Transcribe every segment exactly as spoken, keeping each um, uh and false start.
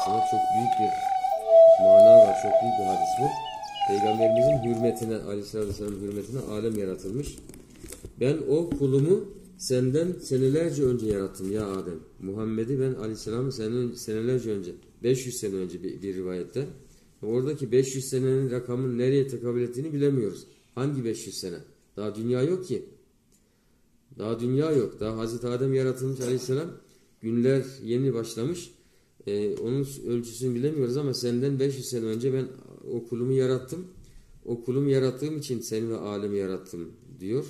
aslında. Çok büyük bir mana var. Çok büyük bir hadis bu. Peygamberimizin hürmetine, Aleyhisselatü Vesselam'ın hürmetine alem yaratılmış. Ben o kulumu senden senelerce önce yarattım ya Adem. Muhammed'i ben Aleyhisselam'ı senelerce önce, beş yüz sene önce bir, bir rivayette. Oradaki beş yüz senenin rakamın nereye tekabül ettiğini bilemiyoruz. Hangi beş yüz sene? Daha dünya yok ki. Daha dünya yok. Daha Hazreti Adem yaratılmış Aleyhisselam. Günler yeni başlamış. Ee, onun ölçüsünü bilemiyoruz ama senden beş yüz sene önce ben o kulumu yarattım. O kulumu yarattığım için seni ve alemi yarattım diyor.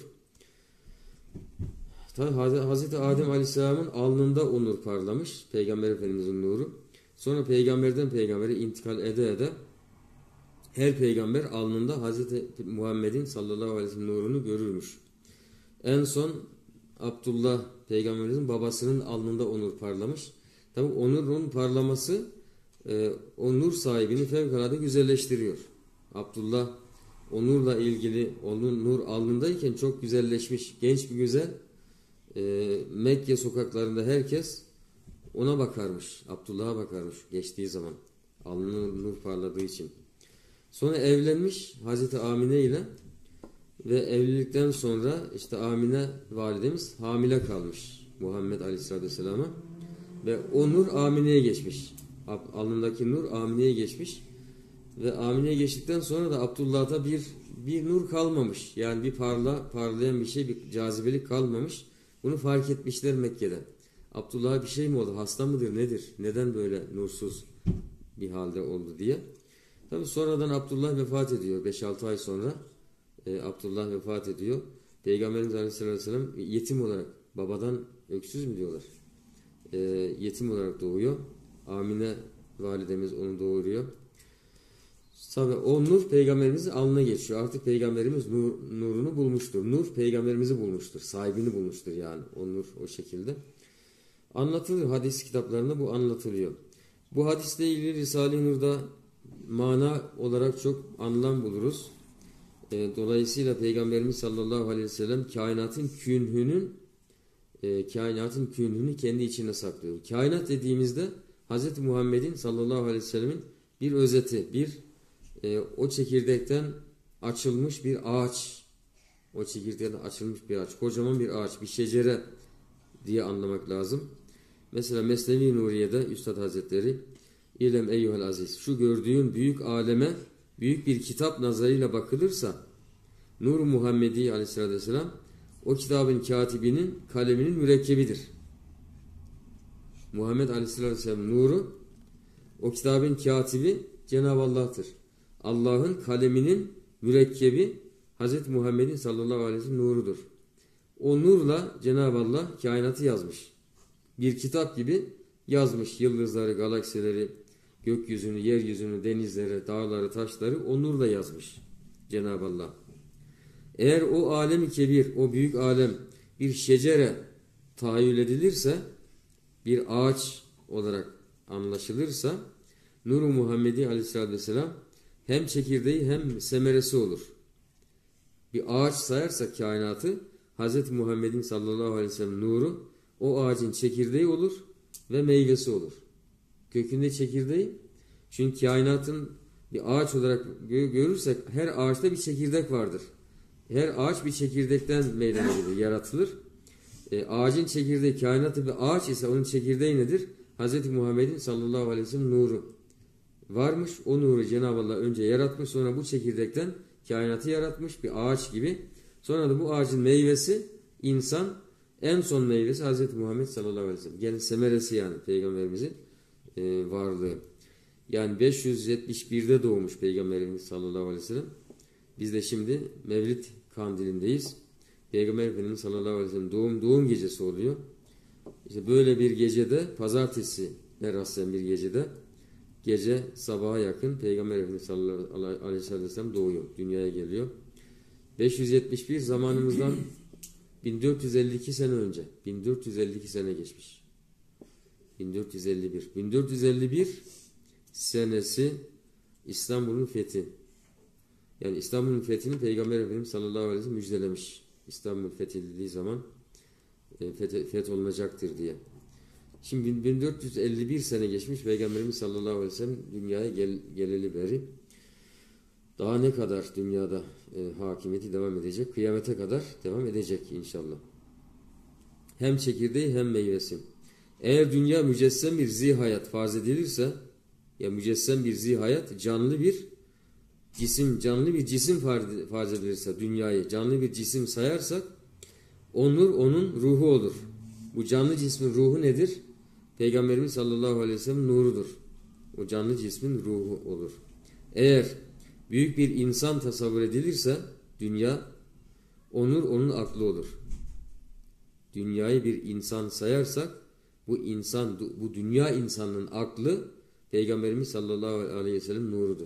Tabi Hazreti Adem Aleyhisselam'ın alnında o nur parlamış. Peygamber Efendimiz'in nuru. Sonra peygamberden peygambere intikal ede ede her peygamber alnında Hazreti Muhammed'in sallallahu aleyhi ve sellem nurunu görürmüş. En son Abdullah peygamberimizin babasının alnında o nur parlamış. Tabi o nurun parlaması e, o nur sahibini fevkalade güzelleştiriyor. Abdullah o nurla ilgili onun nur alnındayken çok güzelleşmiş. Genç bir güzel. E, Mekke sokaklarında herkes ona bakarmış. Abdullah'a bakarmış geçtiği zaman. Alnının nur parladığı için. Sonra evlenmiş Hazreti Amine ile ve evlilikten sonra işte Amine validemiz hamile kalmış Muhammed Aleyhisselatü Vesselam'a ve o nur Amine'ye geçmiş. Alnındaki nur Amine'ye geçmiş ve Amine'ye geçtikten sonra da Abdullah'ta bir bir nur kalmamış. Yani bir parla parlayan bir şey, bir cazibelik kalmamış. Bunu fark etmişler Mekke'de. Abdullah'a bir şey mi oldu? Hasta mıdır? Nedir? Neden böyle nursuz bir halde oldu diye. Tabi sonradan Abdullah vefat ediyor. beş altı ay sonra e, Abdullah vefat ediyor. Peygamberimiz Aleyhisselatü Vesselam yetim olarak, babadan öksüz mü diyorlar? E, yetim olarak doğuyor. Amine validemiz onu doğuruyor. Tabi o nur peygamberimizin alnına geçiyor. Artık peygamberimiz nur, nurunu bulmuştur. Nur peygamberimizi bulmuştur. Sahibini bulmuştur yani. O nur o şekilde. Anlatılır. Hadis kitaplarında bu anlatılıyor. Bu hadisle ilgili Risale-i Nur'da mana olarak çok anlam buluruz. E, dolayısıyla Peygamberimiz sallallahu aleyhi ve sellem kainatın künhünün e, kainatın künhünü kendi içine saklıyor. Kainat dediğimizde Hz. Muhammed'in sallallahu aleyhi ve sellemin bir özeti, bir e, o çekirdekten açılmış bir ağaç. O çekirdekten açılmış bir ağaç. Kocaman bir ağaç, bir şecere diye anlamak lazım. Mesela Mesnevi Nuriye'de Üstad Hazretleri İlem eyyuhel aziz. Şu gördüğün büyük aleme büyük bir kitap nazarıyla bakılırsa Nur-u Muhammedi Aleyhisselatü Vesselam o kitabın katibinin kaleminin mürekkebidir. Muhammed Aleyhisselatü Vesselam nuru o kitabın katibi Cenab-ı Allah'tır. Allah'ın kaleminin mürekkebi Hz. Muhammed'in sallallahu aleyhi ve sellem nurudur. O nurla Cenab-ı Allah kainatı yazmış. Bir kitap gibi yazmış yıldızları, galaksileri, gökyüzünü, yeryüzünü, denizleri, dağları, taşları o nurla yazmış Cenab-ı Allah. Eğer o alem-i kebir, o büyük alem bir şecere tahayyül edilirse, bir ağaç olarak anlaşılırsa, Nur-u Muhammedi Aleyhisselatü Vesselam hem çekirdeği hem semeresi olur. Bir ağaç sayarsak kainatı, Hz. Muhammed'in sallallahu aleyhi ve sellem nuru o ağacın çekirdeği olur ve meyvesi olur. Kökünde çekirdeği, çünkü kainatın bir ağaç olarak görürsek her ağaçta bir çekirdek vardır. Her ağaç bir çekirdekten meydana gelir, yaratılır. E, ağacın çekirdeği, kainatı bir ağaç ise onun çekirdeği nedir? Hz. Muhammed'in sallallahu aleyhi ve sellem nuru varmış. O nuru Cenab-ı Allah önce yaratmış, sonra bu çekirdekten kainatı yaratmış bir ağaç gibi. Sonra da bu ağacın meyvesi insan, en son meyvesi Hz. Muhammed sallallahu aleyhi ve sellem. Yani semeresi yani Peygamberimizin e, varlığı. Yani beş yüz yetmiş birde doğmuş Peygamberimiz sallallahu aleyhi ve sellem. Biz de şimdi Mevlid Kandili'ndeyiz. Peygamber Efendimiz sallallahu aleyhi ve sellem doğum, doğum gecesi oluyor. İşte böyle bir gecede, pazartesi rastlayan bir gecede, gece sabaha yakın Peygamber Efendimiz sallallahu aleyhi ve sellem doğuyor. Dünyaya geliyor. beş yüz yetmiş bir zamanımızdan bin dört yüz elli iki sene önce. bin dört yüz elli iki sene geçmiş. bin dört yüz elli bir. bin dört yüz elli bir senesi İstanbul'un fethi. Yani İstanbul'un fethini Peygamber Efendimiz sallallahu aleyhi ve sellem müjdelemiş. İstanbul fethedildiği zaman e, feth, feth olunacaktır diye. Şimdi bin dört yüz elli bir sene geçmiş Peygamberimiz sallallahu aleyhi ve sellem dünyaya gel, geleli beri. Daha ne kadar dünyada e, hakimiyeti devam edecek? Kıyamete kadar devam edecek inşallah. Hem çekirdeği hem meyvesi. Eğer dünya mücessem bir zihayat farz edilirse, ya mücessem bir zihayat, canlı bir cisim, canlı bir cisim farz edilirse, dünyayı canlı bir cisim sayarsak, o nur onun ruhu olur. Bu canlı cismin ruhu nedir? Peygamberimiz sallallahu aleyhi ve sellem nurudur. O canlı cismin ruhu olur. Eğer büyük bir insan tasavvur edilirse dünya, o nur onun aklı olur. Dünyayı bir insan sayarsak bu insan, bu dünya insanının aklı Peygamberimiz sallallahu aleyhi ve sellem nurudur.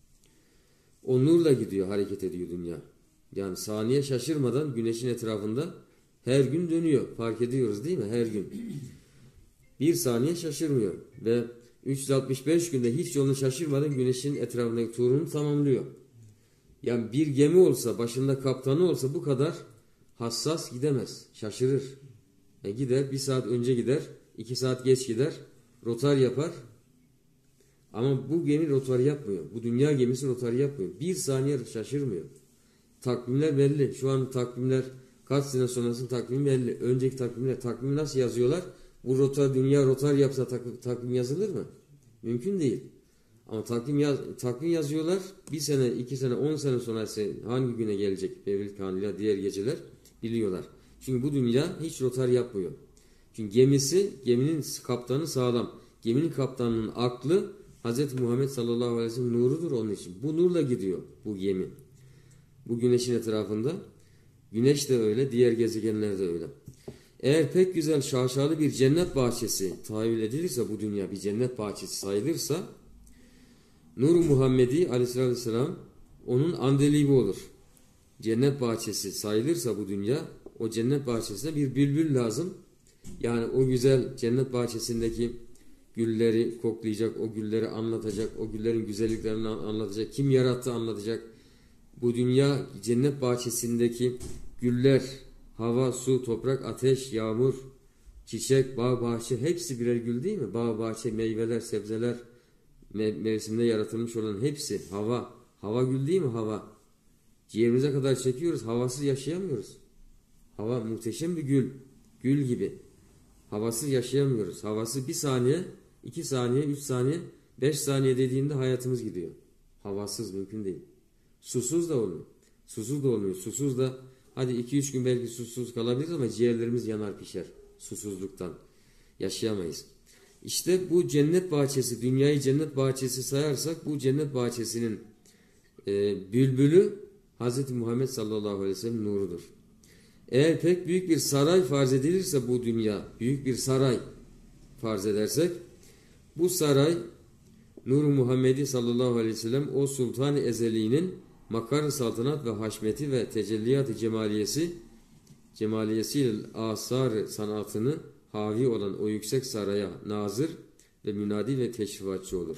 O nurla gidiyor, hareket ediyor dünya. Yani saniye şaşırmadan güneşin etrafında her gün dönüyor. Fark ediyoruz değil mi? Her gün. Bir saniye şaşırmıyor. Ve üç yüz altmış beş günde hiç yolunu şaşırmadan güneşin etrafındaki turunu tamamlıyor. Yani bir gemi olsa, başında kaptanı olsa bu kadar hassas gidemez. Şaşırır. Yani gider, bir saat önce gider, iki saat geç gider, rotar yapar. Ama bu gemi rotar yapmıyor. Bu dünya gemisi rotar yapmıyor. Bir saniye şaşırmıyor. Takvimler belli. Şu an takvimler kaç sene sonrasının takvimi belli. Önceki takvimler, takvimi nasıl yazıyorlar? Bu rotar, dünya rotar yapsa tak, takvim yazılır mı? Mümkün değil. Ama takvim, yaz, takvim yazıyorlar. Bir sene, iki sene, on sene sonrası hangi güne gelecek Mevlid Kandili'yle diğer geceler biliyorlar. Çünkü bu dünya hiç rotar yapmıyor. Çünkü gemisi, geminin kaptanı sağlam. Geminin kaptanının aklı Hz. Muhammed sallallahu aleyhi ve sellem nurudur onun için. Bu nurla gidiyor bu gemi. Bu güneşin etrafında. Güneş de öyle, diğer gezegenler de öyle. Eğer pek güzel şaşalı bir cennet bahçesi tahayyül edilirse, bu dünya bir cennet bahçesi sayılırsa, Nur-u Muhammedi aleyhissalatü vesselam onun andelibi olur. Cennet bahçesi sayılırsa bu dünya, o cennet bahçesine bir bülbül lazım. Yani o güzel cennet bahçesindeki gülleri koklayacak, o gülleri anlatacak, o güllerin güzelliklerini anlatacak, kim yarattı anlatacak. Bu dünya cennet bahçesindeki güller, hava, su, toprak, ateş, yağmur, çiçek, bağ, bahçe hepsi birer gül değil mi? Bağ, bahçe, meyveler, sebzeler, mev mevsimde yaratılmış olan hepsi hava. Hava gül değil mi? Hava. Ciğerimize kadar çekiyoruz. Havasız yaşayamıyoruz. Hava muhteşem bir gül. Gül gibi. Havasız yaşayamıyoruz. Havası bir saniye, iki saniye, üç saniye, beş saniye dediğinde hayatımız gidiyor. Havasız mümkün değil. Susuz da olmuyor. Susuz da olmuyor. Susuz da hadi iki üç gün belki susuz kalabiliriz ama ciğerlerimiz yanar pişer. Susuzluktan. Yaşayamayız. İşte bu cennet bahçesi, dünyayı cennet bahçesi sayarsak bu cennet bahçesinin e, bülbülü Hz. Muhammed sallallahu aleyhi ve sellem nurudur. Eğer pek büyük bir saray farz edilirse bu dünya, büyük bir saray farz edersek, bu saray Nur-u Muhammedi sallallahu aleyhi ve sellem o Sultan-ı Ezeli'nin makar-ı saltanat ve haşmeti ve tecelliyat-ı cemaliyesi, cemaliyesiyle asar sanatını havi olan o yüksek saraya nazır ve münadi ve teşrifatçı olur.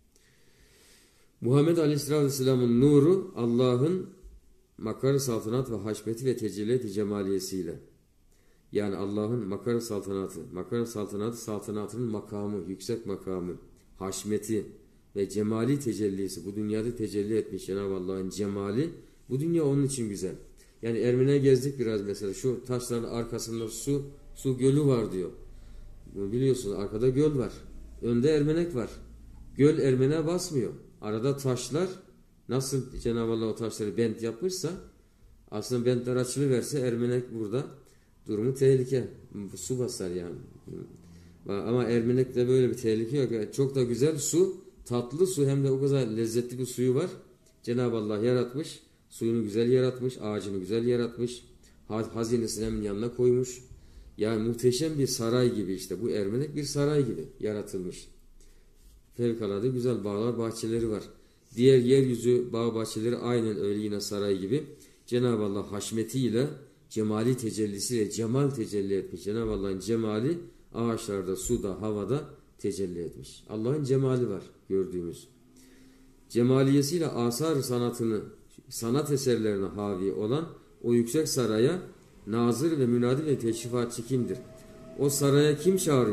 Muhammed aleyhisselatü vesselamın nuru Allah'ın makar-ı saltanat ve haşmeti ve tecelliyat-ı cemaliyesiyle, yani Allah'ın makar-ı saltanatı, makar-ı saltanatı saltanatının makamı, yüksek makamı, haşmeti ve cemali tecellisi, bu dünyada tecelli etmiş Cenab-ı Allah'ın cemali, bu dünya onun için güzel. Yani Ermeni'ye gezdik biraz mesela, şu taşların arkasında su, su gölü var diyor. Biliyorsunuz arkada göl var, önde Ermenek var. Göl Ermene'ye basmıyor. Arada taşlar, nasıl Cenab-ı Allah o taşları bent yapmışsa, aslında bentler açılıverse Ermenek burada, durumu tehlike. Su basar yani. Ama Ermenek'te böyle bir tehlike yok. Çok da güzel su, tatlı su, hem de o kadar lezzetli bir suyu var. Cenab-ı Allah yaratmış, suyunu güzel yaratmış, ağacını güzel yaratmış, hazinesini hemen yanına koymuş. Yani muhteşem bir saray gibi işte. Bu Ermenek bir saray gibi yaratılmış. Fevkalade güzel bağlar, bahçeleri var. Diğer yeryüzü bağ bahçeleri aynen öyle yine saray gibi. Cenab-ı Allah haşmetiyle, cemali tecellisiyle cemal tecelli etmiş. Cenab-ı Allah'ın cemali ağaçlarda, suda, havada tecelli etmiş. Allah'ın cemali var gördüğümüz. Cemaliyesiyle asar sanatını, sanat eserlerine havi olan o yüksek saraya nazır ve münadi ve teşrifatçı kimdir? O saraya kim çağırıyor?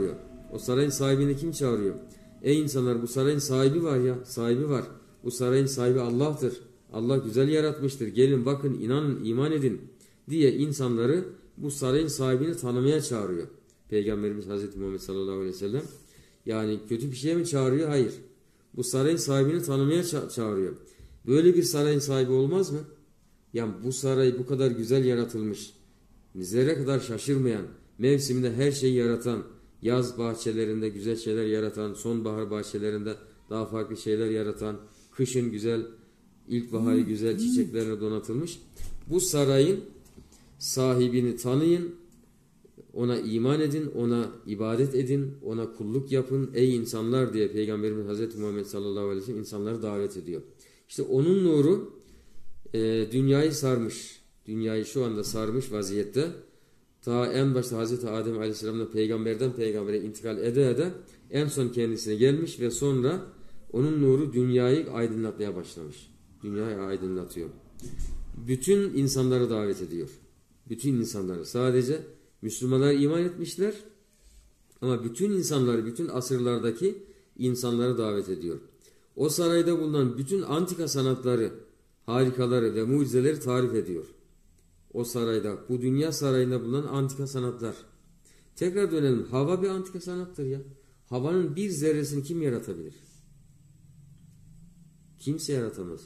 O sarayın sahibini kim çağırıyor? Ey insanlar, bu sarayın sahibi var ya, sahibi var. Bu sarayın sahibi Allah'tır. Allah güzel yaratmıştır. Gelin bakın, inanın, iman edin diye insanları bu sarayın sahibini tanımaya çağırıyor. Peygamberimiz Hazreti Muhammed sallallahu aleyhi ve sellem. Yani kötü bir şeye mi çağırıyor? Hayır. Bu sarayın sahibini tanımaya ça- çağırıyor. Böyle bir sarayın sahibi olmaz mı? Yani bu saray bu kadar güzel yaratılmış, zerre kadar şaşırmayan, mevsiminde her şeyi yaratan, yaz bahçelerinde güzel şeyler yaratan, sonbahar bahçelerinde daha farklı şeyler yaratan, kışın güzel, ilkbaharı güzel çiçeklerle donatılmış. Bu sarayın sahibini tanıyın, ona iman edin, ona ibadet edin, ona kulluk yapın ey insanlar diye Peygamberimiz Hazreti Muhammed sallallahu aleyhi ve sellem insanları davet ediyor. İşte onun nuru e, dünyayı sarmış. Dünyayı şu anda sarmış vaziyette. Ta en başta Hazreti Adem aleyhisselam'la peygamberden peygambere intikal ede ede en son kendisine gelmiş ve sonra onun nuru dünyayı aydınlatmaya başlamış. Dünyayı aydınlatıyor. Bütün insanları davet ediyor. Bütün insanları. Sadece Müslümanlar iman etmişler ama bütün insanları, bütün asırlardaki insanları davet ediyor. O sarayda bulunan bütün antika sanatları, harikaları ve mucizeleri tarif ediyor. O sarayda, bu dünya sarayında bulunan antika sanatlar. Tekrar dönelim. Hava bir antika sanattır ya. Havanın bir zerresini kim yaratabilir? Kimse yaratamaz.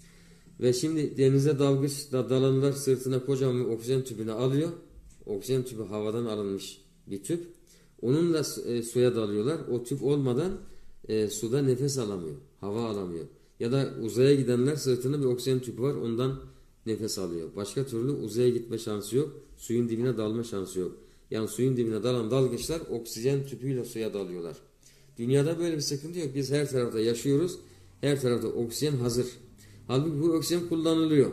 Ve şimdi denize dalgıç dalanlar sırtına kocaman bir oksijen tüpünü alıyor. Oksijen tüpü havadan alınmış bir tüp. Onunla e, suya dalıyorlar. O tüp olmadan e, suda nefes alamıyor. Hava alamıyor. Ya da uzaya gidenler sırtında bir oksijen tüpü var. Ondan nefes alıyor. Başka türlü uzaya gitme şansı yok. Suyun dibine dalma şansı yok. Yani suyun dibine dalan dalgıçlar oksijen tüpüyle suya dalıyorlar. Dünyada böyle bir sıkıntı yok. Biz her tarafta yaşıyoruz. Her tarafta oksijen hazır. Halbuki bu oksijen kullanılıyor.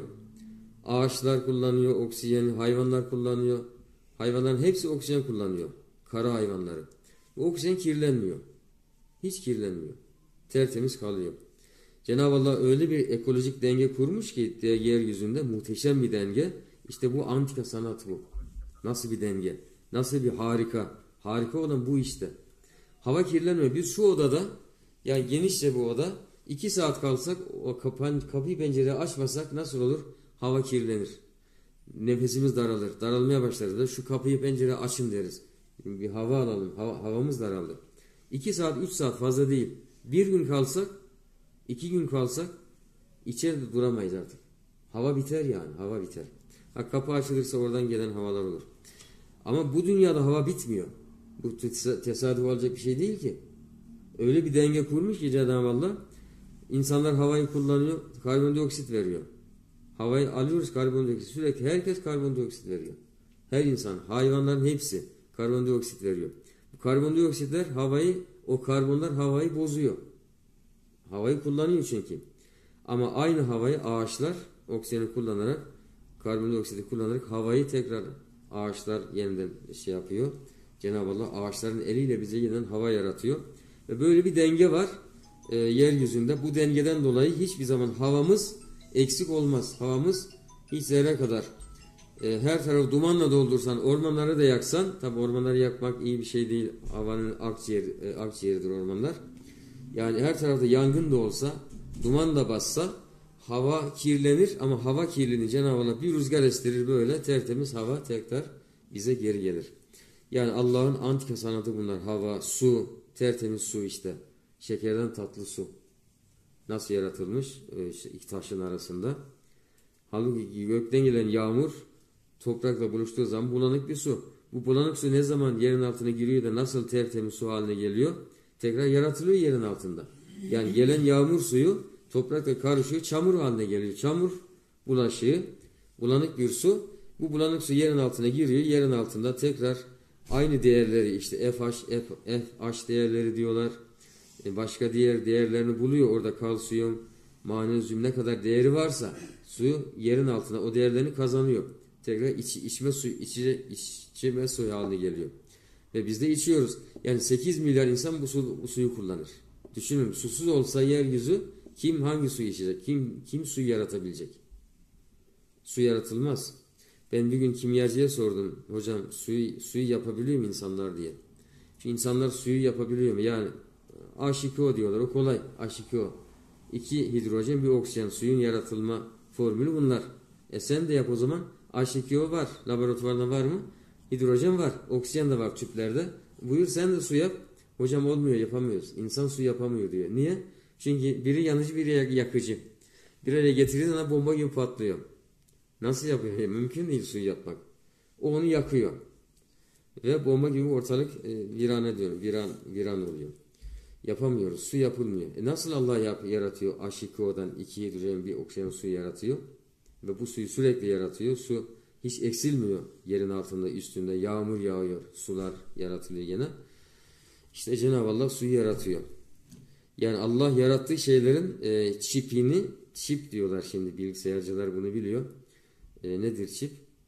Ağaçlar kullanıyor oksijeni, hayvanlar kullanıyor. Hayvanların hepsi oksijen kullanıyor. Kara hayvanları. Bu oksijen kirlenmiyor. Hiç kirlenmiyor. Tertemiz kalıyor. Cenab-ı Allah öyle bir ekolojik denge kurmuş ki yeryüzünde muhteşem bir denge. İşte bu antika sanat bu. Nasıl bir denge? Nasıl bir harika? Harika olan bu işte. Hava kirlenmiyor. Biz şu odada, yani genişçe bu oda, iki saat kalsak o kapan, kapıyı pencereyi açmasak nasıl olur? Hava kirlenir. Nefesimiz daralır. Daralmaya başlarız da şu kapıyı pencereyi açın deriz. Bir hava alalım. Hava, havamız daraldı. iki saat, üç saat fazla değil. Bir gün kalsak, iki gün kalsak içeride duramayız artık. Hava biter yani. Hava biter. Ha, kapı açılırsa oradan gelen havalar olur. Ama bu dünyada hava bitmiyor. Bu tesadüf olacak bir şey değil ki. Öyle bir denge kurmuş ki Cenab-ı Allah. İnsanlar havayı kullanıyor, karbondioksit veriyor. Havayı alıyoruz, karbondioksit. Sürekli herkes karbondioksit veriyor. Her insan, hayvanların hepsi karbondioksit veriyor. Bu karbondioksitler havayı, o karbonlar havayı bozuyor. Havayı kullanıyor çünkü. Ama aynı havayı ağaçlar oksijeni kullanarak, karbondioksiti kullanarak havayı tekrar ağaçlar yeniden şey yapıyor. Cenab-ı Allah ağaçların eliyle bize yeniden hava yaratıyor. Ve böyle bir denge var e, yeryüzünde. Bu dengeden dolayı hiçbir zaman havamız eksik olmaz. Havamız hiç zerre kadar. E, her tarafı dumanla doldursan, ormanları da yaksan, tabi ormanları yakmak iyi bir şey değil. Havanın akciğer, e, akciğeridir ormanlar. Yani her tarafta yangın da olsa, duman da bassa hava kirlenir ama hava kirliliğini Cenab-ı Allah bir rüzgar estirir, böyle tertemiz hava tekrar bize geri gelir. Yani Allah'ın antika sanatı bunlar. Hava, su, tertemiz su işte. Şekerden tatlı su. Nasıl yaratılmış? İşte iki taşın arasında. Halbuki gökten gelen yağmur toprakla buluştuğu zaman bulanık bir su. Bu bulanık su ne zaman yerin altına giriyor da nasıl tertemiz su haline geliyor? Tekrar yaratılıyor yerin altında. Yani gelen yağmur suyu toprakla karışıyor, çamur haline geliyor. Çamur bulaşığı, bulanık bir su. Bu bulanık su yerin altına giriyor. Yerin altında tekrar aynı değerleri, işte F H, F, F H değerleri diyorlar. Başka diğer değerlerini buluyor. Orada kalsiyum, magnezyum ne kadar değeri varsa suyu yerin altına o değerlerini kazanıyor. Tekrar iç, içme suyu, içe, içme suyu haline geliyor. Ve biz de içiyoruz. Yani sekiz milyar insan bu, su, bu suyu kullanır. Düşünün, susuz olsa yeryüzü kim hangi suyu içecek? Kim kim suyu yaratabilecek? Su yaratılmaz. Ben bir gün kimyacıya sordum. Hocam suyu, suyu yapabiliyor mu insanlar diye. Şu insanlar suyu yapabiliyor mu? Yani H iki O diyorlar. O kolay. H iki O. İki hidrojen bir oksijen. Suyun yaratılma formülü bunlar. E sen de yap o zaman. H iki O var. Laboratuvarda var mı? Hidrojen var. Oksijen de var tüplerde. Buyur sen de su yap. Hocam olmuyor, yapamıyoruz. İnsan su yapamıyor diyor. Niye? Çünkü biri yanıcı, biri yakıcı. Bir araya getirirsen bomba gibi patlıyor. Nasıl yapıyor? Ya, mümkün değil suyu yapmak. O onu yakıyor. Ve bomba gibi ortalık e, viran ediyor. Viran, viran oluyor. Yapamıyoruz. Su yapılmıyor. E nasıl Allah yap, yaratıyor? H iki O'dan iki hidrojen bir oksijen suyu yaratıyor. Ve bu suyu sürekli yaratıyor. Su hiç eksilmiyor. Yerin altında, üstünde. Yağmur yağıyor. Sular yaratılıyor gene. İşte Cenab-ı Allah suyu yaratıyor. Yani Allah yarattığı şeylerin e, çipini, çip diyorlar şimdi, bilgisayarcılar bunu biliyor. E, nedir çip?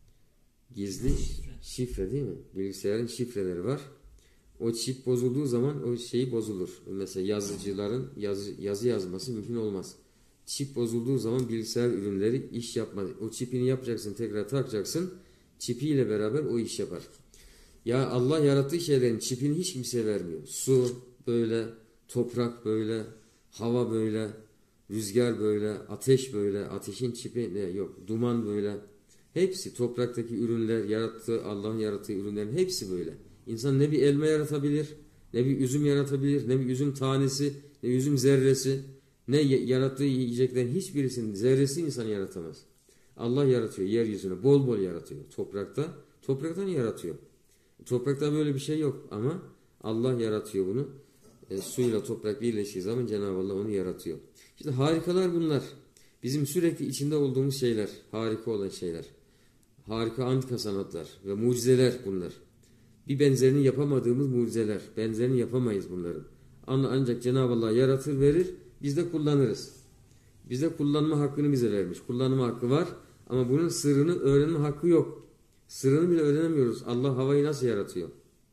Gizli şifre. şifre değil mi? Bilgisayarın şifreleri var. O çip bozulduğu zaman o şey bozulur. Mesela yazıcıların yazı, yazı yazması mümkün olmaz. Çip bozulduğu zaman bilgisayar ürünleri iş yapmaz. O çipini yapacaksın, tekrar takacaksın. Çipiyle beraber o iş yapar. Ya Allah yarattığı şeylerin çipini hiç kimseye vermiyor. Su böyle, toprak böyle, hava böyle, rüzgar böyle, ateş böyle, ateşin çipi ne yok, duman böyle. Hepsi topraktaki ürünler, yarattığı, Allah'ın yarattığı ürünlerin hepsi böyle. İnsan ne bir elma yaratabilir, ne bir üzüm yaratabilir, ne bir üzüm tanesi, ne bir üzüm zerresi, ne yarattığı yiyeceklerin hiçbirisinin zerresi insan yaratamaz. Allah yaratıyor yeryüzünü, bol bol yaratıyor toprakta. Topraktan yaratıyor. Toprakta böyle bir şey yok ama Allah yaratıyor bunu. E, suyla toprak birleştiği zaman Cenab-ı Allah onu yaratıyor. İşte harikalar bunlar. Bizim sürekli içinde olduğumuz şeyler, harika olan şeyler. Harika antika sanatlar ve mucizeler bunlar. Bir benzerini yapamadığımız mucizeler. Benzerini yapamayız bunların. Ancak Cenab-ı Allah yaratır, verir, biz de kullanırız. Bize kullanma hakkını bize vermiş. Kullanma hakkı var ama bunun sırrını öğrenme hakkı yok. Sırrını bile öğrenemiyoruz. Allah havayı nasıl yaratıyor?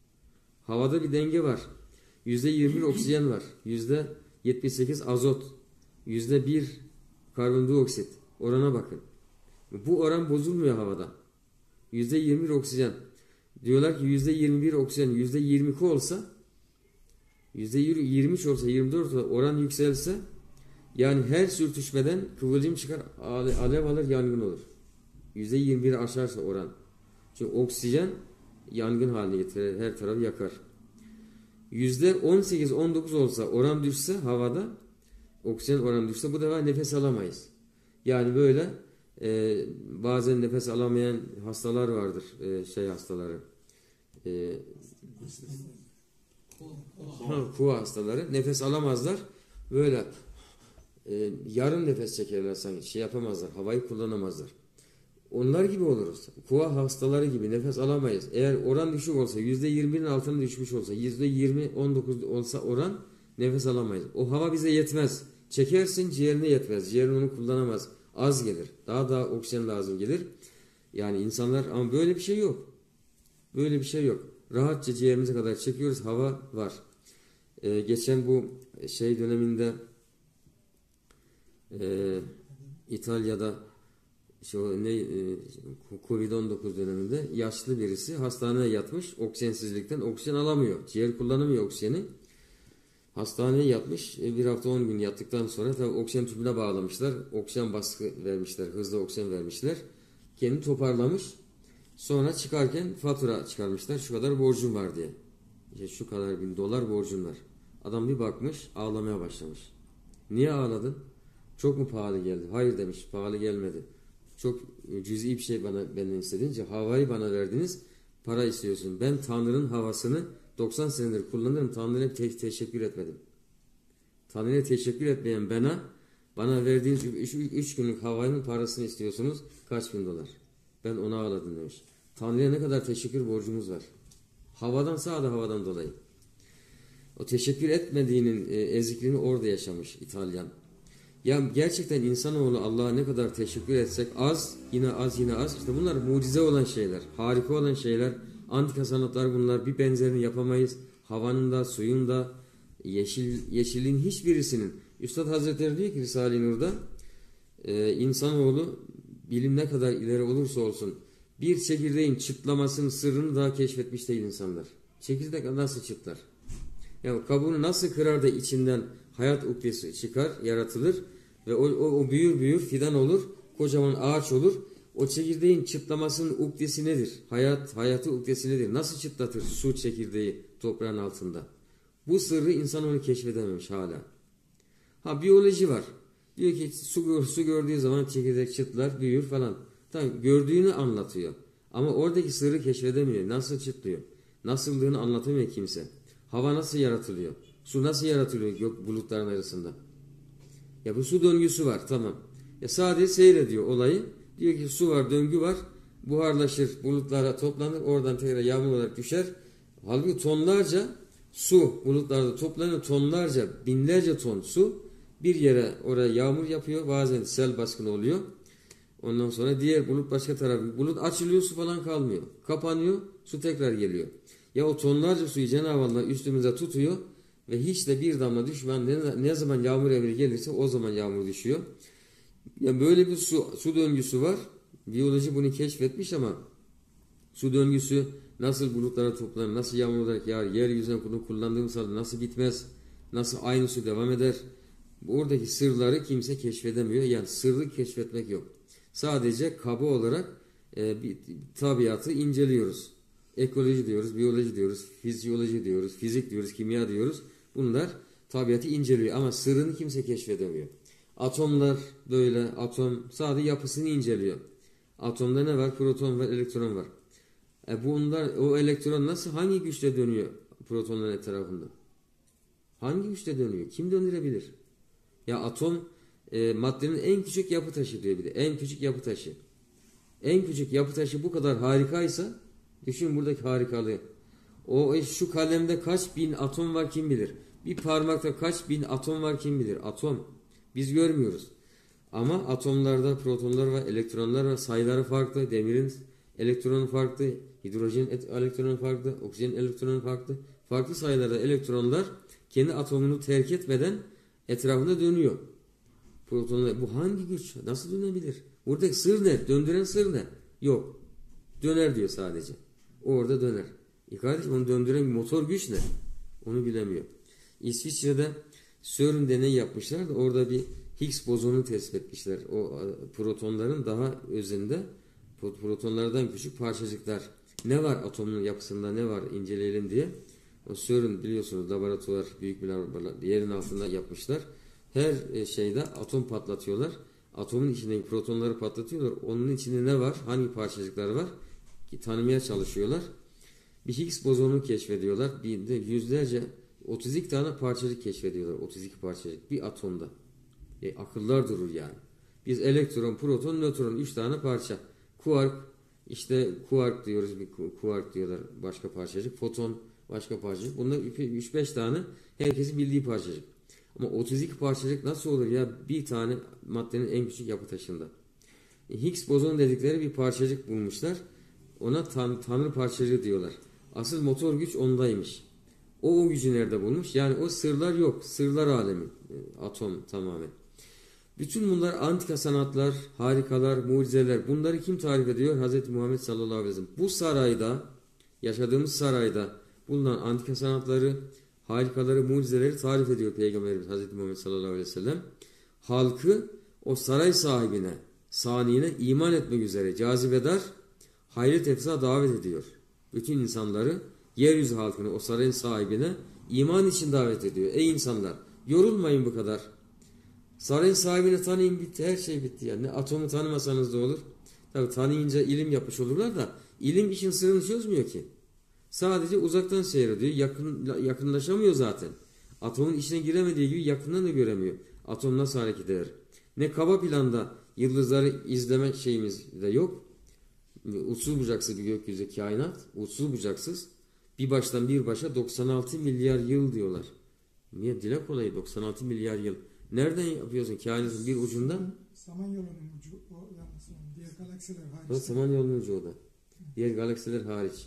Havada bir denge var. yüzde yirmi bir oksijen var. yüzde yetmiş sekiz azot. yüzde bir karbondioksit. Orana bakın. Bu oran bozulmuyor havada. yüzde yirmi bir oksijen. Diyorlar ki yüzde yirmi bir oksijen yüzde yirmi iki olsa, yüzde yirmi üç olsa, yirmi dört olsa, oran yükselse, yani her sürtüşmeden kıvılcım çıkar, alev alır, yangın olur. yüzde yirmi bir aşarsa oran. Çünkü oksijen yangın haline getirir, her tarafı yakar. yüzde on sekiz on dokuz olsa, oran düşse havada, oksijen oranı düşse, bu defa nefes alamayız. Yani böyle e, bazen nefes alamayan hastalar vardır, e, şey hastaları, e, kuva hastaları, nefes alamazlar, böyle e, yarım nefes çekerler sanki, şey yapamazlar, havayı kullanamazlar. Onlar gibi oluruz. Kuva hastaları gibi nefes alamayız. Eğer oran düşük olsa, yüzde yirmi birin altına düşmüş olsa, yüzde yirmi on dokuz olsa oran, nefes alamayız. O hava bize yetmez. Çekersin, ciğerine yetmez. Ciğerin onu kullanamaz. Az gelir. Daha daha oksijen lazım gelir. Yani insanlar, ama böyle bir şey yok. Böyle bir şey yok. Rahatça ciğerimize kadar çekiyoruz. Hava var. Ee, geçen bu şey döneminde e, İtalya'da şu ne e, kovid on dokuz döneminde yaşlı birisi hastaneye yatmış, oksijensizlikten oksijen alamıyor. Ciğer kullanamıyor oksijeni. Hastaneye yatmış. Bir hafta on gün yattıktan sonra tabii oksijen tüpüne bağlamışlar. Oksijen baskı vermişler. Hızlı oksijen vermişler. Kendini toparlamış. Sonra çıkarken fatura çıkarmışlar. Şu kadar borcun var diye. İşte şu kadar bin dolar borcun var. Adam bir bakmış, ağlamaya başlamış. Niye ağladın? Çok mu pahalı geldi? Hayır demiş, pahalı gelmedi. Çok cüz'i bir şey bana benden istedince, havayı bana verdiniz, para istiyorsun. Ben Tanrı'nın havasını doksan senedir kullanırım. Tanrı'ya te teşekkür etmedim. Tanrı'ya teşekkür etmeyen bana, bana verdiğiniz üç günlük havanın parasını istiyorsunuz. Kaç bin dolar? Ben ona ağladım demiş. Tanrı'ya ne kadar teşekkür borcumuz var. Havadan, sağda havadan dolayı. O teşekkür etmediğinin e, ezikliğini orada yaşamış İtalyan. Ya gerçekten insanoğlu Allah'a ne kadar teşekkür etsek az, yine az, yine az. İşte bunlar mucize olan şeyler, harika olan şeyler. Antika sanatlar bunlar. Bir benzerini yapamayız. Havanın da, suyun da, yeşil, yeşilliğin hiçbirisinin. Üstad Hazretleri diyor ki Risale-i Nur'da, e, insanoğlu bilim ne kadar ileri olursa olsun bir çekirdeğin çıtlamasının sırrını daha keşfetmiş değil insanlar. Çekirdek nasıl çıtlar? Yani kabuğunu nasıl kırar da içinden hayat ukdesi çıkar, yaratılır ve o, o, o büyür büyür fidan olur, kocaman ağaç olur. O çekirdeğin çıtlamasının ukdesi nedir? Hayat, hayatı ukdesi nedir? Nasıl çıtlatır su çekirdeği toprağın altında? Bu sırrı insan onu keşfedememiş hala. Ha, biyoloji var. Diyor ki su, su gördüğü zaman çekirdek çıtlar, büyür falan. Tamam, gördüğünü anlatıyor. Ama oradaki sırrı keşfedemiyor. Nasıl çıtlıyor? Nasıldığını anlatamıyor kimse. Hava nasıl yaratılıyor? Su nasıl yaratılıyor gök bulutların arasında? Ya bu su döngüsü var, tamam. Ya sadece seyrediyor olayı. Diyor ki su var, döngü var. Buharlaşır, bulutlara toplanır. Oradan tekrar yağmur olarak düşer. Halbuki tonlarca su bulutlarda toplanıyor. Tonlarca, binlerce ton su bir yere oraya yağmur yapıyor. Bazen sel baskını oluyor. Ondan sonra diğer bulut başka tarafı. Bulut açılıyor, su falan kalmıyor. Kapanıyor, su tekrar geliyor. Ya o tonlarca suyu Cenab-ı Allah üstümüze tutuyor ve hiç de bir damla düşman ne, ne zaman yağmur emri gelirse o zaman yağmur düşüyor. Ya böyle bir su, su döngüsü var. Biyoloji bunu keşfetmiş ama su döngüsü nasıl bulutlara toplanır, nasıl yağmur olarak yağar, yeryüzüne bunu kullandığımız halde nasıl bitmez, nasıl aynı su devam eder. Oradaki sırları kimse keşfedemiyor. Yani sırrı keşfetmek yok. Sadece kaba olarak e, bir, tabiatı inceliyoruz. Ekoloji diyoruz, biyoloji diyoruz, fizyoloji diyoruz, fizik diyoruz, kimya diyoruz. Bunlar tabiatı inceliyor ama sırrını kimse keşfedemiyor. Atomlar böyle, atom sadece yapısını inceliyor. Atomda ne var? Proton var, elektron var. E bunlar, o elektron nasıl, hangi güçle dönüyor protonların etrafında? Hangi güçle dönüyor? Kim döndürebilir? Ya atom e, maddenin en küçük yapı taşı diyor bir de. En küçük yapı taşı. En küçük yapı taşı bu kadar harikaysa düşün buradaki harikalığı. O e, şu kalemde kaç bin atom var kim bilir? Bir parmakta kaç bin atom var kim bilir? Atom. Biz görmüyoruz. Ama atomlarda protonlar var, elektronlar var. Sayıları farklı. Demirin elektronu farklı. Hidrojen elektronu farklı. Oksijen elektronu farklı. Farklı sayılarda elektronlar kendi atomunu terk etmeden etrafında dönüyor. Protonlar. Bu hangi güç? Nasıl dönebilir? Buradaki sır ne? Döndüren sır ne? Yok. Döner diyor sadece. Orada döner. E kardeşim onu döndüren motor güç ne? Onu bilemiyor. İsviçre'de CERN deney yapmışlar da orada bir Higgs bozonu tespit etmişler. O protonların daha özünde protonlardan küçük parçacıklar. Ne var atomun yapısında, ne var inceleyelim diye. O CERN biliyorsunuz laboratuvar, büyük bir laboratuvar yerin altında yapmışlar. Her şeyde atom patlatıyorlar. Atomun içindeki protonları patlatıyorlar. Onun içinde ne var? Hangi parçacıklar var? Tanımaya çalışıyorlar. Bir Higgs bozonunu keşfediyorlar. Bir de yüzlerce otuz iki tane parçacık keşfediyorlar. otuz iki parçacık bir atomda. E, akıllar durur yani. Biz elektron, proton, nötron üç tane parça. Kuark, işte kuark diyoruz, bir kuark diyorlar başka parçacık. Foton başka parçacık. Bunlar üç beş tane herkesin bildiği parçacık. Ama otuz iki parçacık nasıl olur ya bir tane maddenin en küçük yapı taşında. E, Higgs bozonu dedikleri bir parçacık bulmuşlar. Ona tan tanrı parçacığı diyorlar. Asıl motor güç ondaymış. O o gücü nerede bulmuş? Yani o sırlar yok. Sırlar alemi. Atom tamamen. Bütün bunlar antika sanatlar, harikalar, mucizeler. Bunları kim tarif ediyor? Hazreti Muhammed sallallahu aleyhi ve sellem. Bu sarayda, yaşadığımız sarayda bulunan antika sanatları, harikaları, mucizeleri tarif ediyor Peygamberimiz Hazreti Muhammed sallallahu aleyhi ve sellem. Halkı o saray sahibine, saniyine iman etmek üzere cazibedar, hayret efsa davet ediyor. Bütün insanları, yeryüzü halkını o sarayın sahibine iman için davet ediyor. Ey insanlar, yorulmayın bu kadar. Sarayın sahibini tanıyın, bitti, her şey bitti yani. Atomu tanımasanız da olur. Tabi tanıyınca ilim yapmış olurlar da ilim işin sırrını çözmüyor ki. Sadece uzaktan seyrediyor, yakın, yakınlaşamıyor zaten. Atomun içine giremediği gibi yakından da göremiyor. Atom nasıl hareket eder? Ne kaba planda yıldızları izleme şeyimiz de yok. Uçsuz bucaksız bir gökyüzü kainat, uçsuz bucaksız. Bir baştan bir başa doksan altı milyar yıl diyorlar. Niye? Dile kolay doksan altı milyar yıl. Nereden yapıyorsun kainatın bir ucundan? Samanyolu'nun ucu o yalnız. Diğer galaksiler hariç. Samanyolu'nun ucu o da. Diğer galaksiler hariç.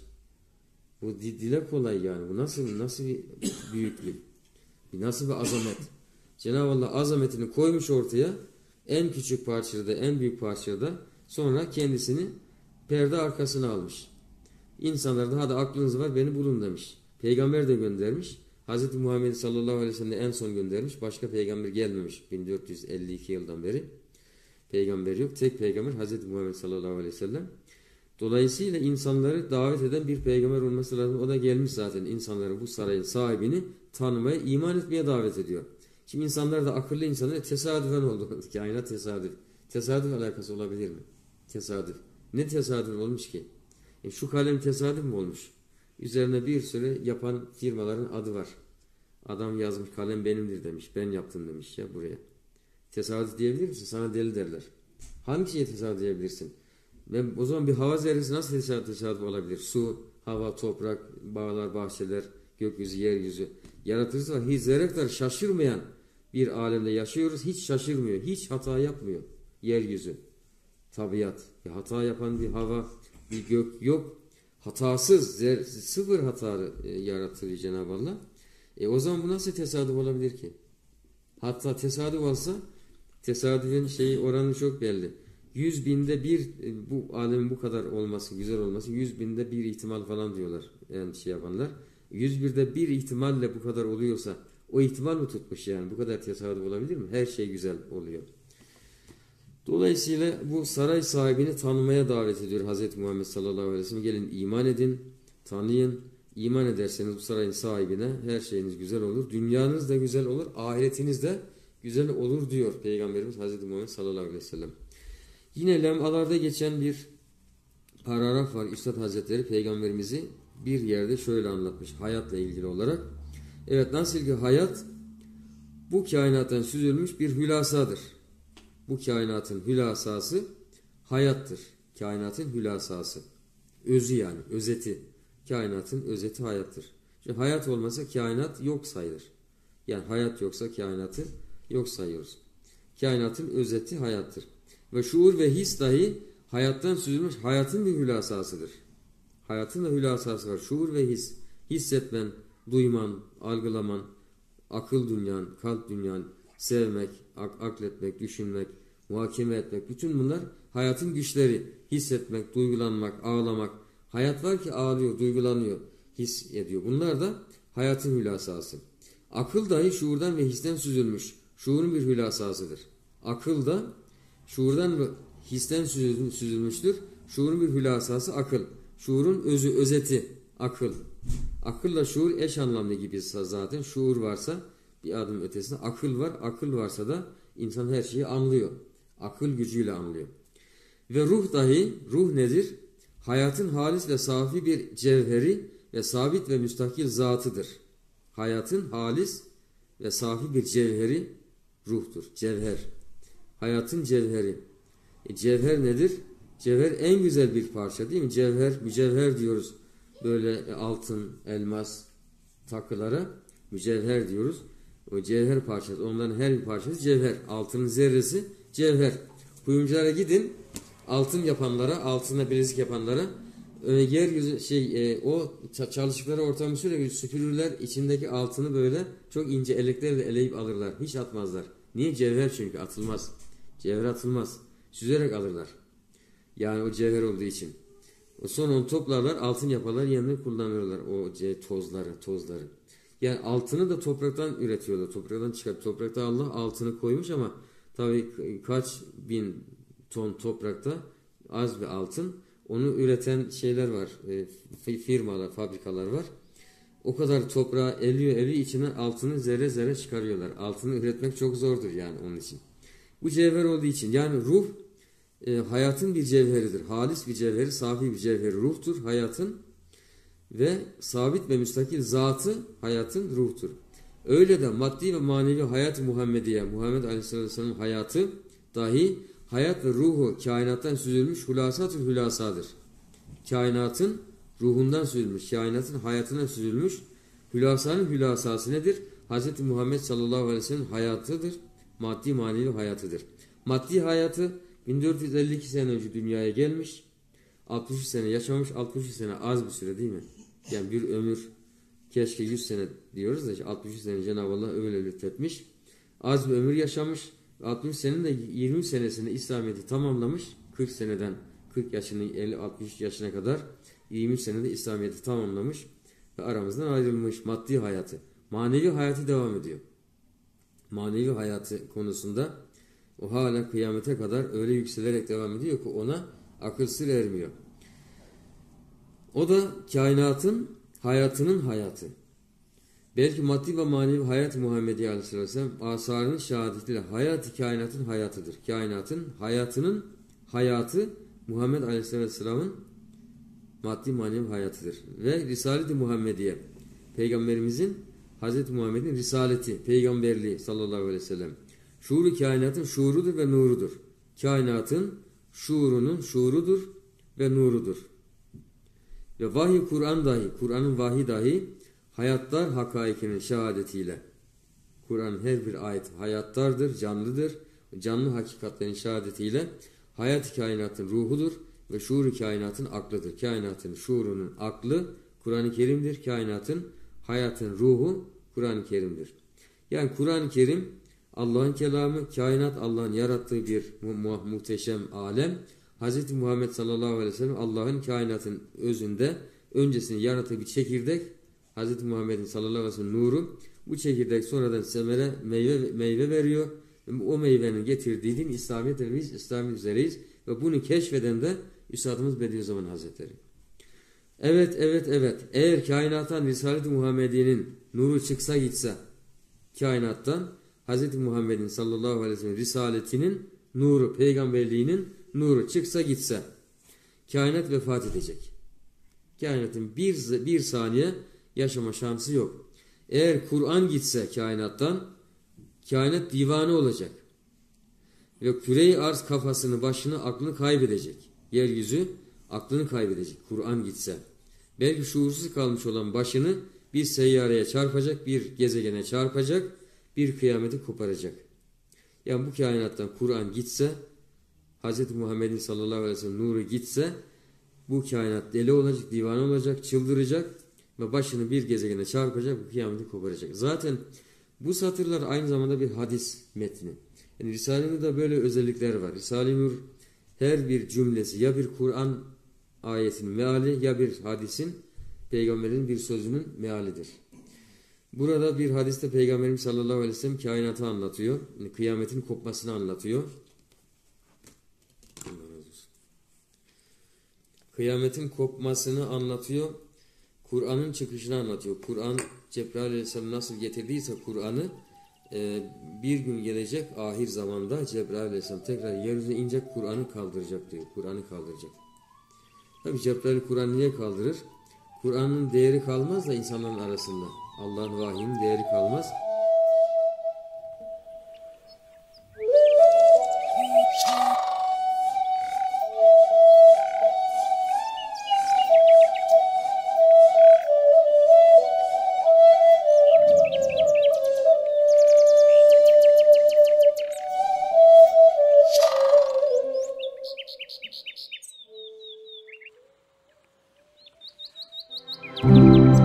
Bu dile kolay yani. Bu nasıl nasıl bir büyüklük? Bir nasıl bir azamet? Cenab-ı Allah azametini koymuş ortaya. En küçük parçada, en büyük parçada. Sonra kendisini perde arkasına almış. İnsanlar da hadi aklınız var beni bulun demiş. Peygamber de göndermiş. Hazreti Muhammed sallallahu aleyhi ve sellem en son göndermiş. Başka peygamber gelmemiş bin dört yüz elli iki yıldan beri. Peygamber yok. Tek peygamber Hazreti Muhammed sallallahu aleyhi ve sellem. Dolayısıyla insanları davet eden bir peygamber olması lazım. O da gelmiş zaten, insanları, bu sarayın sahibini tanımaya, iman etmeye davet ediyor. Şimdi insanlar da akıllı insanlar, tesadüfen oldu. Kainat tesadüf. Tesadüf alakası olabilir mi? Tesadüf. Ne tesadüf olmuş ki? E şu kalem tesadüf mü olmuş? Üzerine bir sürü yapan firmaların adı var. Adam yazmış, kalem benimdir demiş. Ben yaptım demiş ya buraya. Tesadüf diyebilir misin? Sana deli derler. Hangi şeye tesadüf diyebilirsin? Ve o zaman bir hava zerresi nasıl tesadüf, tesadüf olabilir? Su, hava, toprak, bağlar, bahçeler, gökyüzü, yeryüzü. Yaratıcısı var. Hiç zerre kadar şaşırmayan bir alemde yaşıyoruz. Hiç şaşırmıyor. Hiç hata yapmıyor. Yeryüzü, tabiat. Bir hata yapan bir hava, bir gök yok. Hatasız, zer, sıfır hatalı e, yaratıyor Cenab-ı Allah. E o zaman bu nasıl tesadüf olabilir ki? Hatta tesadüf olsa, tesadüfün şeyi, oranı çok belli. Yüz binde bir, e, bu alemin bu kadar olması, güzel olması, yüz binde bir ihtimal falan diyorlar yani şey yapanlar. Yüz birde bir ihtimalle bu kadar oluyorsa, o ihtimal mi tutmuş yani? Bu kadar tesadüf olabilir mi? Her şey güzel oluyor. Dolayısıyla bu saray sahibini tanımaya davet ediyor Hazreti Muhammed sallallahu aleyhi ve sellem. Gelin iman edin, tanıyın. İman ederseniz bu sarayın sahibine her şeyiniz güzel olur. Dünyanız da güzel olur, ahiretiniz de güzel olur diyor Peygamberimiz Hazreti Muhammed sallallahu aleyhi ve sellem. Yine lemalarda geçen bir paragraf var. Üstad Hazretleri Peygamberimizi bir yerde şöyle anlatmış hayatla ilgili olarak. Evet, nasıl ki hayat bu kainattan süzülmüş bir hülasadır. Bu kainatın hülasası hayattır. Kainatın hülasası. Özü yani, özeti. Kainatın özeti hayattır. Şimdi hayat olmasa kainat yok sayılır. Yani hayat yoksa kainatı yok sayıyoruz. Kainatın özeti hayattır. Ve şuur ve his dahi hayattan süzülmüş hayatın bir hülasasıdır. Hayatın da hülasası var. Şuur ve his. Hissetmen, duyman, algılaman, akıl dünyan, kalp dünyan, sevmek, ak akletmek, düşünmek, muhakeme etmek. Bütün bunlar hayatın güçleri. Hissetmek, duygulanmak, ağlamak. Hayat var ki ağlıyor, duygulanıyor, his ediyor. Bunlar da hayatın hülasası. Akıl dahi şuurdan ve histen süzülmüş. Şuurun bir hülasasıdır. Akıl da şuurdan ve histen süzülmüştür. Şuurun bir hülasası akıl. Şuurun özü, özeti akıl. Akılla şuur eş anlamlı gibi zaten. Şuur varsa bir adım ötesinde akıl var. Akıl varsa da insan her şeyi anlıyor. Akıl gücüyle anlıyor. Ve ruh dahi, ruh nedir? Hayatın halis ve safi bir cevheri ve sabit ve müstakil zatıdır. Hayatın halis ve safi bir cevheri ruhtur. Cevher. Hayatın cevheri. E, cevher nedir? Cevher en güzel bir parça değil mi? Cevher, mücevher diyoruz. Böyle altın, elmas takılara mücevher diyoruz. O cevher parçası. Onların her bir parçası cevher. Altının zerresi cevher. Kuyumculara gidin. Altın yapanlara, altına bilezik yapanlara e, yeryüzü şey e, o çalıştıkları ortamı sürekli süpürürler, içindeki altını böyle çok ince eleklerle eleyip alırlar. Hiç atmazlar. Niye? Cevher çünkü atılmaz. Cevher atılmaz. Süzerek alırlar. Yani o cevher olduğu için. Sonra onu toplarlar, altın yaparlar, yeniden kullanırlar o tozları, tozları. Yani altını da topraktan üretiyorlar. Topraktan çıkar. Toprakta Allah altını koymuş ama tabii kaç bin ton toprakta az bir altın. Onu üreten şeyler var. E, firmalar, fabrikalar var. O kadar toprağı eliyor, eliyor, içinden altını zerre zerre çıkarıyorlar. Altını üretmek çok zordur yani onun için. Bu cevher olduğu için yani ruh e, hayatın bir cevheridir. Halis bir cevheri, safi bir cevheri ruhtur hayatın ve sabit ve müstakil zatı hayatın ruhtur. Öyle de maddi ve manevi hayat-ı Muhammediye, Muhammed Aleyhisselatü Vesselam hayatı dahi hayat ve ruhu kainattan süzülmüş hülasat-ı hülasadır. Kainatın ruhundan süzülmüş, kainatın hayatından süzülmüş hülasanın hülasası nedir? Hz. Muhammed sallallahu aleyhi ve sellem hayatıdır. Maddi manevi hayatıdır. Maddi hayatı bin dört yüz elli iki sene önce dünyaya gelmiş. altmış üç sene yaşamış. altmış üç sene az bir süre değil mi? Yani bir ömür, keşke yüz sene diyoruz da işte altmış üç sene Cenab-ı Allah öyle lütfetmiş. Az bir ömür yaşamış. altmış senenin de yirmi senesinde İslamiyet'i tamamlamış. kırk seneden kırk yaşının elli altmış yaşına kadar yirmi senede İslamiyet'i tamamlamış. ve aramızdan ayrılmış. Maddi hayatı. Manevi hayatı devam ediyor. Manevi hayatı konusunda o hala kıyamete kadar öyle yükselerek devam ediyor ki ona akıl sır ermiyor. O da kainatın hayatının hayatı. Belki maddi ve manevi hayat Muhammedi Aleyhisselam asarının şehadetiyle hayat-ı kainatın hayatıdır. Kainatın hayatının hayatı Muhammed Aleyhisselam'ın maddi manevi hayatıdır. Ve Risalet-i Muhammediye, Peygamberimizin Hazreti Muhammed'in risaleti, peygamberliği sallallahu aleyhi ve sellem. Şuuru kainatın şuurudur ve nurudur. Kainatın şuurunun şuurudur ve nurudur. Ve vahiy Kur'an dahi, Kur'an'ın vahiy dahi hayatlar hakaikinin şehadetiyle. Kur'an'ın her bir ayet hayattardır, canlıdır. Canlı hakikatlerin şehadetiyle hayat-ı kainatın ruhudur ve şuur-u kainatın aklıdır. Kainatın şuurunun aklı Kur'an-ı Kerim'dir. Kainatın hayatın ruhu Kur'an-ı Kerim'dir. Yani Kur'an-ı Kerim Allah'ın kelamı, kainat Allah'ın yarattığı bir mu mu muhteşem alem. Hz. Muhammed sallallahu aleyhi ve sellem Allah'ın kainatın özünde öncesini yarattığı bir çekirdek. Hz. Muhammed'in sallallahu aleyhi ve sellem nuru. Bu çekirdek sonradan semere meyve, meyve veriyor. O meyvenin getirdiği din İslamiyet'tir. Biz İslamiyet üzereyiz. Ve bunu keşfeden de Üstadımız Bediüzzaman Hazretleri. Evet, evet, evet. Eğer kainattan Risalet-i Muhammediye'nin nuru çıksa gitse, kainattan Hz. Muhammed'in sallallahu aleyhi ve sellem risaletinin nuru, peygamberliğinin nuru çıksa gitse, kainat vefat edecek. Kainatın bir, bir saniye yaşama şansı yok. Eğer Kur'an gitse kainattan, kainat divane olacak. Ve küre-i arz kafasını, başını, aklını kaybedecek. Yeryüzü aklını kaybedecek Kur'an gitse. Belki şuursuz kalmış olan başını bir seyyareye çarpacak, bir gezegene çarpacak, bir kıyameti koparacak. Yani bu kainattan Kur'an gitse, Hz. Muhammed'in sallallahu aleyhi ve sellem nuru gitse, bu kainat deli olacak, divane olacak, çıldıracak ve başını bir gezegene çarpacak, bu kıyameti koparacak. Zaten bu satırlar aynı zamanda bir hadis metni. Yani Risale-i Nur'da böyle özellikler var. Risale-i Nur her bir cümlesi ya bir Kur'an ayetinin meali ya bir hadisin, peygamberin bir sözünün mealidir. Burada bir hadiste Peygamberimiz sallallahu aleyhi ve sellem kainatı anlatıyor. Yani kıyametin kopmasını anlatıyor. Kıyametin kopmasını anlatıyor. Kur'an'ın çıkışını anlatıyor. Kur'an Cebrail aleyhisselam nasıl getirdiyse Kur'an'ı e, bir gün gelecek ahir zamanda Cebrail aleyhisselam tekrar yeryüzüne inecek, Kur'an'ı kaldıracak diyor. Kur'an'ı kaldıracak. Tabi Cebrail Kur'an'ı niye kaldırır? Kur'an'ın değeri kalmaz da insanların arasında. Allah'ın vahyinin değeri kalmaz. Thank you.